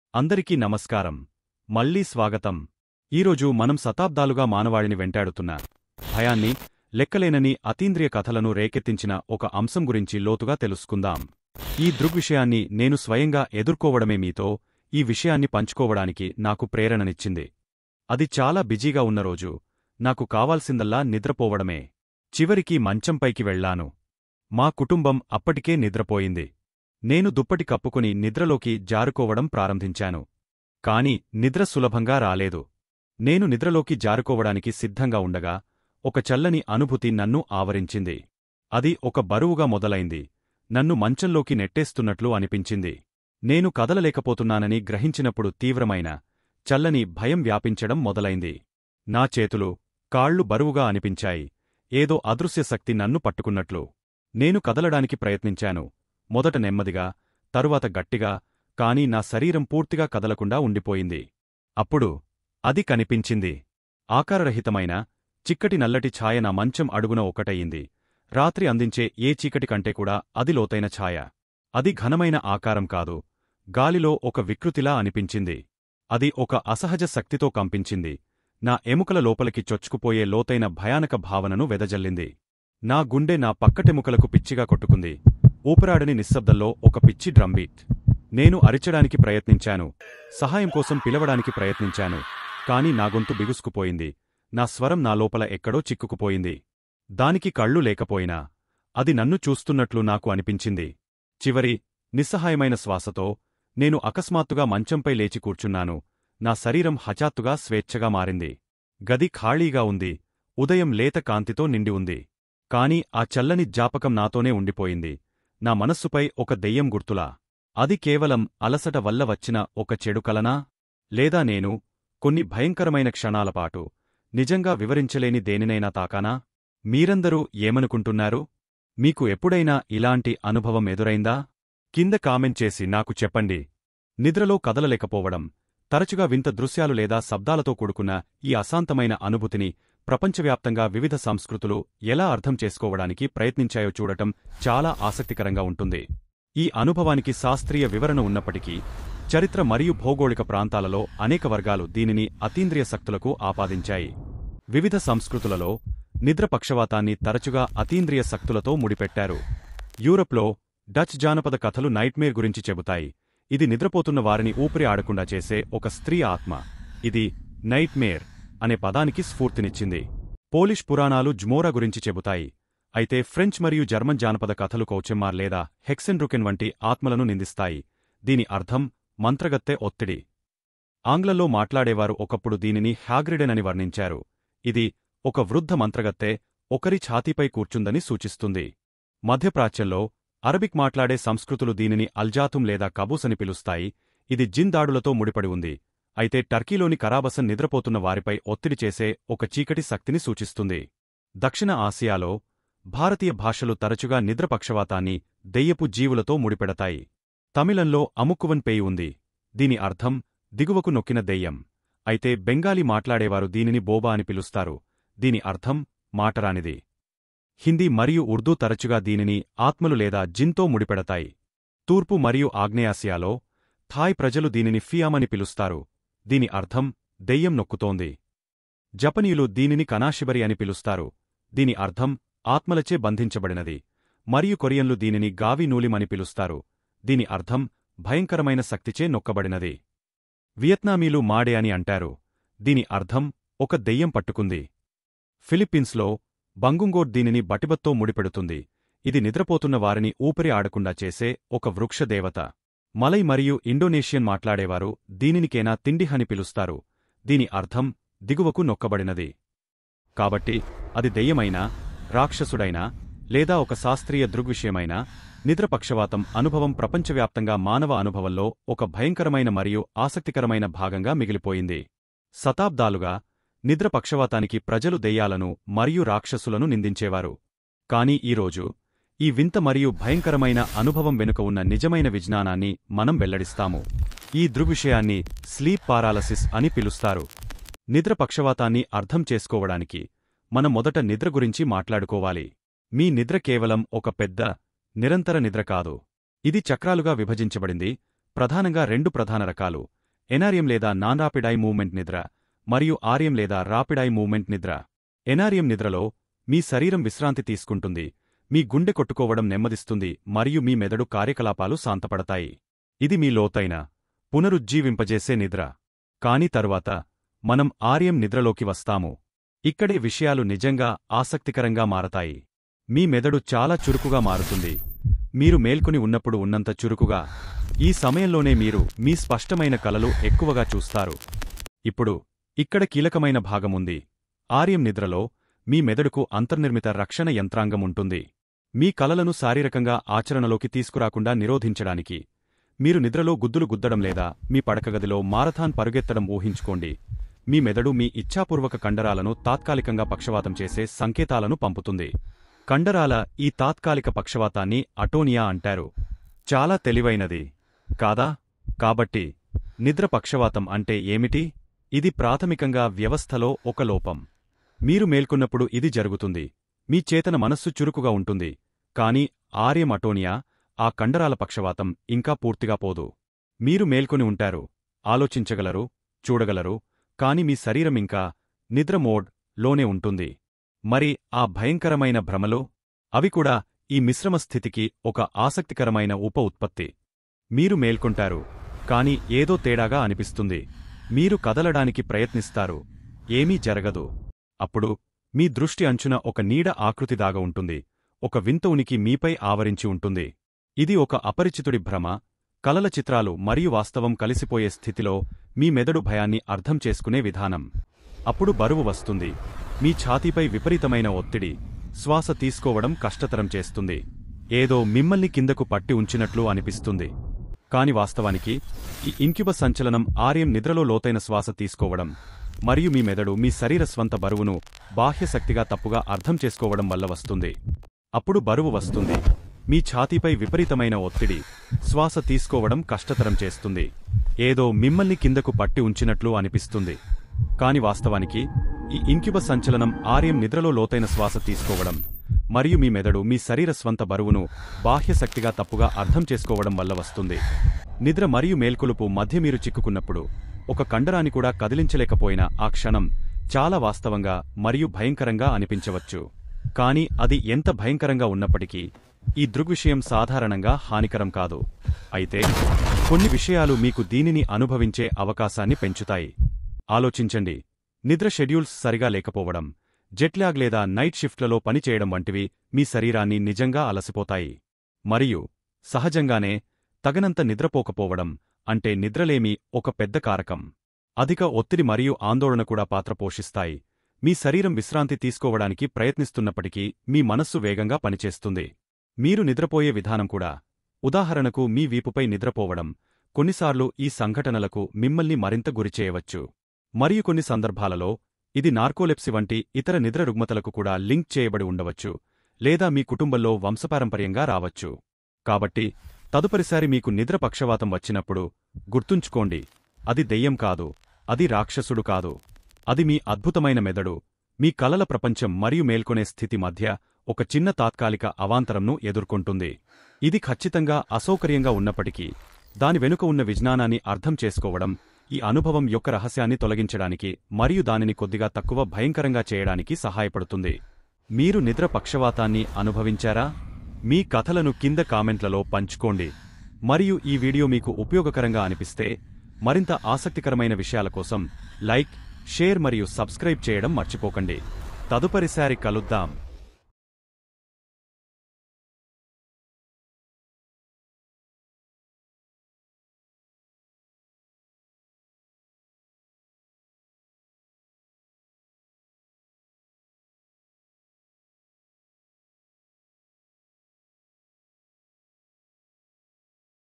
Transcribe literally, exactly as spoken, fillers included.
అందరికీ నమస్కారం. మళ్ళీ స్వాగతం. ఈరోజు మనం శతాబ్దాలుగా మానవాళిని వెంటాడుతున్న భయాన్ని, లెక్కలేనని అతీంద్రియ కథలను రేకెత్తించిన ఒక అంశం గురించి లోతుగా తెలుసుకుందాం. ఈ దృగ్విషయాన్ని నేను స్వయంగా ఎదుర్కోవడమే మీతో ఈ విషయాన్ని పంచుకోవడానికి నాకు ప్రేరణనిచ్చింది. అది చాలా బిజీగా ఉన్న రోజు. నాకు కావాల్సిందల్లా నిద్రపోవడమే. చివరికి మంచంపైకి వెళ్లాను. మా కుటుంబం అప్పటికే నిద్రపోయింది. నేను దుప్పటి కప్పుకుని నిద్రలోకి జారుకోవడం ప్రారంభించాను. కాని నిద్ర సులభంగా రాలేదు. నేను నిద్రలోకి జారుకోవడానికి సిద్ధంగా ఉండగా ఒక చల్లని అనుభూతి నన్ను ఆవరించింది. అది ఒక బరువుగా మొదలైంది. నన్ను మంచంలోకి నెట్టేస్తున్నట్లు అనిపించింది. నేను కదలలేకపోతున్నానని గ్రహించినప్పుడు తీవ్రమైన, చల్లని భయం వ్యాపించడం మొదలైంది. నా చేతులు, కాళ్ళు బరువుగా అనిపించాయి. ఏదో అదృశ్య శక్తి నన్ను పట్టుకున్నట్లు. నేను కదలడానికి ప్రయత్నించాను. మొదట నెమ్మదిగా, తరువాత గట్టిగా, కాని నా శరీరం పూర్తిగా కదలకుండా ఉండిపోయింది. అప్పుడు అది కనిపించింది. ఆకారరహితమైన, చిక్కటి నల్లటి ఛాయ నా మంచం అడుగున ఒకటయింది. రాత్రి అందించే ఏ చీకటి కంటే కూడా అది లోతైన ఛాయ. అది ఘనమైన ఆకారం కాదు. గాలిలో ఒక వికృతిలా అనిపించింది. అది ఒక అసహజ శక్తితో కంపించింది. నా ఎముకల లోపలికి చొచ్చుకుపోయే లోతైన భయానక భావనను వెదజల్లింది. నా గుండె నా పక్కటెముకలకు పిచ్చిగా కొట్టుకుంది. ఊపిరాడని నిశ్శబ్దంలో ఒక పిచ్చి డ్రంబీట్. నేను అరిచడానికి ప్రయత్నించాను. సహాయం కోసం పిలవడానికి ప్రయత్నించాను. కాని నా గొంతు బిగుసుకుపోయింది. నా స్వరం నా లోపల ఎక్కడో చిక్కుకుపోయింది. దానికి కళ్ళు లేకపోయినా అది నన్ను చూస్తున్నట్లు నాకు అనిపించింది. చివరి, నిస్సహాయమైన శ్వాసతో నేను అకస్మాత్తుగా మంచంపై లేచి కూర్చున్నాను. నా శరీరం హఠాత్తుగా స్వేచ్ఛగా మారింది. గది ఖాళీగా ఉంది. ఉదయం లేత కాంతితో నిండి ఉంది. కాని ఆ చల్లని జ్ఞాపకం నాతోనే ఉండిపోయింది. నా మనస్సుపై ఒక దెయ్యం గుర్తులా. అది కేవలం అలసట వల్ల వచ్చిన ఒక చెడు కలనా? లేదా నేను కొన్ని భయంకరమైన క్షణాలపాటు నిజంగా వివరించలేని దేనినైనా తాకానా? మీరందరూ ఏమనుకుంటున్నారు? మీకు ఎప్పుడైనా ఇలాంటి అనుభవం ఎదురైందా? కింద కామెంట్ చేసి నాకు చెప్పండి. నిద్రలో కదలలేకపోవడం, తరచుగా వింత దృశ్యాలు లేదా శబ్దాలతో కూడుకున్న ఈ అశాంతమైన అనుభూతిని ప్రపంచవ్యాప్తంగా వివిధ సంస్కృతులు ఎలా అర్థం చేసుకోవడానికి ప్రయత్నించాయో చూడటం చాలా ఆసక్తికరంగా ఉంటుంది. ఈ అనుభవానికి శాస్త్రీయ వివరణ ఉన్నప్పటికీ, చరిత్ర మరియు భౌగోళిక ప్రాంతాలలో అనేక వర్గాలు దీనిని అతీంద్రియ శక్తులకు ఆపాదించాయి. వివిధ సంస్కృతులలో నిద్ర పక్షవాతాన్ని తరచుగా అతీంద్రియ శక్తులతో ముడిపెట్టారు. యూరప్లో డచ్ జానపద కథలు నైట్మేర్ గురించి చెబుతాయి. ఇది నిద్రపోతున్న వారిని ఊపిరి ఆడకుండా చేసే ఒక స్త్రీ ఆత్మ. ఇది నైట్మేర్ అనే పదానికి స్ఫూర్తినిచ్చింది. పోలిష్ పురాణాలు జ్మోరా గురించి చెబుతాయి. అయితే ఫ్రెంచ్ మరియు జర్మన్ జానపద కథలు కౌచెమ్మార్ లేదా హెక్సెన్రుకెన్ వంటి ఆత్మలను నిందిస్తాయి. దీని అర్థం మంత్రగత్తె ఒత్తిడి. ఆంగ్లంలో మాట్లాడేవారు ఒకప్పుడు దీనిని హ్యాగ్రిడెన్ అని వర్ణించారు. ఇది ఒక వృద్ధ మంత్రగత్తె ఒకరి ఛాతీపై కూర్చుందని సూచిస్తుంది. మధ్యప్రాచ్యంలో అరబిక్ మాట్లాడే సంస్కృతులు దీనిని అల్జాతుం లేదా కబూస్ అని పిలుస్తాయి. ఇది జిన్ దాడులతో ముడిపడి ఉంది. అయితే టర్కీలోని కరాబసన్ నిద్రపోతున్న వారిపై ఒత్తిడి చేసే ఒక చీకటి శక్తిని సూచిస్తుంది. దక్షిణ ఆసియాలో భారతీయ భాషలు తరచుగా నిద్రపక్షవాతాన్ని దెయ్యపు జీవులతో ముడిపెడతాయి. తమిళంలో అముక్కువన్ పేయి ఉంది. దీని అర్థం దిగువకు నొక్కిన దెయ్యం. అయితే బెంగాలీ మాట్లాడేవారు దీనిని బోబా అని పిలుస్తారు. దీని అర్థం మాటరానిది. హిందీ మరియు ఉర్దూ తరచుగా దీనిని ఆత్మలు లేదా జిన్తో ముడిపెడతాయి. తూర్పు మరియు ఆగ్నేయాసియాలో థాయ్ ప్రజలు దీనిని ఫియామ్ అని పిలుస్తారు. దీని అర్థం దెయ్యం నొక్కుతోంది. జపనీయులు దీనిని కనాషిబరి అని పిలుస్తారు. దీని అర్థం ఆత్మలచే బంధించబడినది. మరియు కొరియన్లు దీనిని గావి నూలిం అని పిలుస్తారు. దీని అర్థం భయంకరమైన శక్తిచే నొక్కబడినది. వియత్నామీలు మాడే అని అంటారు. దీని అర్థం ఒక దెయ్యం పట్టుకుంది. ఫిలిప్పీన్స్లో బంగుంగోట్ దీనిని బటిబత్తో ముడిపెడుతుంది. ఇది నిద్రపోతున్న వారిని ఊపిరి ఆడకుండా చేసే ఒక వృక్షదేవత. మలై మరియు ఇండోనేషియన్ మాట్లాడేవారు దీనిని కేనా తిండిహ్ అని పిలుస్తారు. దీని అర్థం దిగువకు నొక్కబడినది. కాబట్టి అది దెయ్యమైనా, రాక్షసుడైనా, లేదా ఒక శాస్త్రీయ దృగ్విషయమైనా, నిద్రపక్షవాతం అనుభవం ప్రపంచవ్యాప్తంగా మానవ అనుభవంలో ఒక భయంకరమైన మరియు ఆసక్తికరమైన భాగంగా మిగిలిపోయింది. శతాబ్దాలుగా నిద్రపక్షవాతానికి ప్రజలు దెయ్యాలను మరియు రాక్షసులను నిందించేవారు. కాని ఈరోజు ఈ వింత మరియు భయంకరమైన అనుభవం వెనుక ఉన్న నిజమైన విజ్ఞానాన్ని మనం వెల్లడిస్తాము. ఈ దృగ్విషయాన్ని స్లీప్ పారాలసిస్ అని పిలుస్తారు. నిద్రపక్షవాతాన్ని అర్థం చేసుకోవడానికి మనం మొదట నిద్ర గురించి మాట్లాడుకోవాలి. మీ నిద్ర కేవలం ఒక పెద్ద, నిరంతర నిద్ర కాదు. ఇది చక్రాలుగా విభజించబడింది. ప్రధానంగా రెండు ప్రధాన రకాలు: ఎన్ఆర్ఎం లేదా నాన్ రాపిడ్ ఐ మూవ్మెంట్ నిద్ర, మరియు ఆర్ఎం లేదా రాపిడ్ ఐ మూవ్మెంట్ నిద్ర. ఎన్ఆర్ఎం నిద్రలో మీ శరీరం విశ్రాంతి తీసుకుంటుంది, మీ గుండె కొట్టుకోవడం నెమ్మదిస్తుంది మరియు మీ మెదడు కార్యకలాపాలు శాంతపడతాయి. ఇది మీ లోతైన, పునరుజ్జీవింపజేసే నిద్ర. కాని తరువాత మనం ఆర్ఎం నిద్రలోకి వస్తాము. ఇక్కడే విషయాలు నిజంగా ఆసక్తికరంగా మారతాయి. మీ మెదడు చాలా చురుకుగా మారుతుంది, మీరు మేల్కొని ఉన్నప్పుడు ఉన్నంత చురుకుగా. ఈ సమయంలోనే మీరు మీ స్పష్టమైన కలలు ఎక్కువగా చూస్తారు. ఇప్పుడు ఇక్కడ కీలకమైన భాగముంది. ఆర్ఎం నిద్రలో మీ మెదడుకు అంతర్నిర్మిత రక్షణ యంత్రాంగం ఉంటుంది. మీ కలలను శారీరకంగా ఆచరణలోకి తీసుకురాకుండా నిరోధించడానికి. మీరు నిద్రలో గుద్దులు గుద్దడం లేదా మీ పడకగదిలో మారథాన్ పరుగెత్తడం ఊహించుకోండి. మీ మెదడు మీ ఇచ్ఛాపూర్వక కండరాలను తాత్కాలికంగా పక్షవాతం చేసే సంకేతాలను పంపుతుంది. కండరాల ఈ తాత్కాలిక పక్షవాతాన్ని అటోనియా అంటారు. చాలా తెలివైనది కాదా? కాబట్టి నిద్ర పక్షవాతం అంటే ఏమిటి? ఇది ప్రాథమికంగా వ్యవస్థలో ఒక లోపం. మీరు మేల్కొన్నప్పుడు ఇది జరుగుతుంది. మీ చేతన మనస్సు చురుకుగా ఉంటుంది, కాని ఆర్ఎం అటోనియా, ఆ కండరాల పక్షవాతం ఇంకా పూర్తిగా పోదు. మీరు మేల్కొని ఉంటారు, ఆలోచించగలరు, చూడగలరు, కాని మీ శరీరం ఇంకా నిద్ర మోడ్ లోనే ఉంటుంది. మరి ఆ భయంకరమైన భ్రమలు? అవి కూడా ఈ మిశ్రమ స్థితికి ఒక ఆసక్తికరమైన ఉప ఉత్పత్తి. మీరు మేల్కొంటారు, కాని ఏదో తేడాగా అనిపిస్తుంది. మీరు కదలడానికి ప్రయత్నిస్తారు, ఏమీ జరగదు. అప్పుడు మీ దృష్టి అంచున ఒక నీడ ఆకృతి దాగ ఉంటుంది, ఒక వింత ఉనికి మీపై ఆవరించి ఉంటుంది. ఇది ఒక అపరిచితుడి భ్రమ, కలల చిత్రాలు మరియు వాస్తవం కలిసిపోయే స్థితిలో మీ మెదడు భయాన్ని అర్థం చేసుకునే విధానం. అప్పుడు బరువు వస్తుంది, మీ ఛాతీపై విపరీతమైన ఒత్తిడి, శ్వాస తీసుకోవడం కష్టతరం చేస్తుంది, ఏదో మిమ్మల్ని కిందకు పట్టి ఉంచినట్లు అనిపిస్తుంది. కాని వాస్తవానికి ఈ ఇన్క్యుబస్ సంచలనం ఆర్ఎం నిద్రలో లోతైన శ్వాస తీసుకోవడం మరియు మీ మెదడు మీ శరీర స్వంత బరువును బాహ్యశక్తిగా తప్పుగా అర్థం చేసుకోవడం వల్ల వస్తుంది. అప్పుడు బరువు వస్తుంది, మీ ఛాతీపై విపరీతమైన ఒత్తిడి, శ్వాస తీసుకోవడం కష్టతరం చేస్తుంది, ఏదో మిమ్మల్ని కిందకు పట్టి ఉంచినట్లు అనిపిస్తుంది. కాని వాస్తవానికి ఈ ఇన్క్యుబస్ సంచలనం ఆర్ఎం నిద్రలో లోతైన శ్వాస తీసుకోవడం మరియు మీ మెదడు మీ శరీర స్వంత బరువును బాహ్యశక్తిగా తప్పుగా అర్థం చేసుకోవడం వల్ల వస్తుంది. నిద్ర మరియు మేల్కొలుపు మధ్య మీరు చిక్కుకున్నప్పుడు ఒక కండరాన్ని కూడా కదిలించలేకపోయిన ఆ క్షణం చాలా వాస్తవంగా మరియు భయంకరంగా అనిపించవచ్చు. కాని అది ఎంత భయంకరంగా ఉన్నప్పటికీ ఈ దృగ్విషయం సాధారణంగా హానికరం కాదు. అయితే కొన్ని విషయాలు మీకు దీనిని అనుభవించే అవకాశాన్ని పెంచుతాయి. ఆలోచించండి, నిద్ర షెడ్యూల్స్ సరిగా లేకపోవడం, జెట్లాగ్ లేదా నైట్ షిఫ్ట్లలో పనిచేయడం వంటివి మీ శరీరాన్ని నిజంగా అలసిపోతాయి. మరియు సహజంగానే తగనంత నిద్రపోకపోవడం అంటే నిద్రలేమి ఒక పెద్ద కారకం. అధిక ఒత్తిడి మరియు ఆందోళన కూడా పాత్ర పోషిస్తాయి. మీ శరీరం విశ్రాంతి తీసుకోవడానికి ప్రయత్నిస్తున్నప్పటికీ మీ మనస్సు వేగంగా పనిచేస్తుంది. మీరు నిద్రపోయే విధానం కూడా. ఉదాహరణకు మీ వీపుపై నిద్రపోవడం కొన్నిసార్లు ఈ సంఘటనలకు మిమ్మల్ని మరింత గురిచేయవచ్చు. మరియు కొన్ని సందర్భాలలో ఇది నార్కోలెప్సీ వంటి ఇతర నిద్ర రుగ్మతలకు కూడా లింక్ చేయబడి ఉండవచ్చు, లేదా మీ కుటుంబంలో వంశపారంపర్యంగా రావచ్చు. కాబట్టి తదుపరిసారి మీకు నిద్ర పక్షవాతం వచ్చినప్పుడు గుర్తుంచుకోండి, అది దెయ్యం కాదు, అది రాక్షసుడు కాదు, అది మీ అద్భుతమైన మెదడు మీ కలల ప్రపంచం మరియు మేల్కొనే స్థితి మధ్య ఒక చిన్న తాత్కాలిక అవాంతరంను ఎదుర్కొంటుంది. ఇది ఖచ్చితంగా అసౌకర్యంగా ఉన్నప్పటికీ దాని వెనుక ఉన్న విజ్ఞానాన్ని అర్థం చేసుకోవడం ఈ అనుభవం యొక్క రహస్యాన్ని తొలగించడానికి మరియు దానిని కొద్దిగా తక్కువ భయంకరంగా చేయడానికి సహాయపడుతుంది. మీరు నిద్ర పక్షవాతాన్ని అనుభవించారా? మీ కథలను కింద కామెంట్లలో పంచుకోండి. మరియు ఈ వీడియో మీకు ఉపయోగకరంగా అనిపిస్తే మరింత ఆసక్తికరమైన విషయాల కోసం లైక్, షేర్ మరియు సబ్స్క్రైబ్ చేయడం మర్చిపోకండి. తదుపరిసారి కలుద్దాం.